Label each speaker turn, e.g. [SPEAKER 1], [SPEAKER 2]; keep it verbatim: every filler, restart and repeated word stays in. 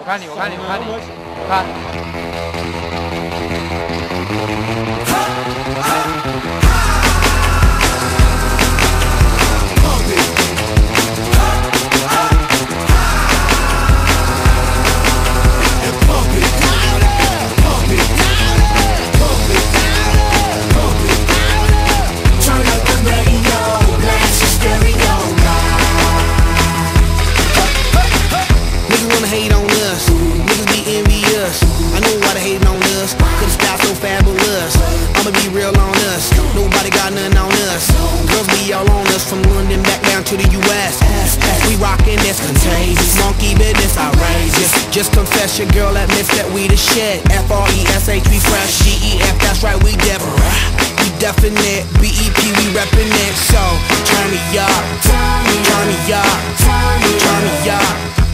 [SPEAKER 1] 看你，我看你，我看你，看。
[SPEAKER 2] Hate on us, niggas be envious. I know why they hating on us, cause the style so fabulous. I'ma be real on us, nobody got nothing on us. Girls be all on us, from London back down to the U S We rockin' this contagious, monkey business outrageous. Just confess your girl admits that we the shit. F R E S H, we fresh. G E F, that's right, we different. We definite, B E P, we reppin' it. So, turn me up, turn me up, turn me up.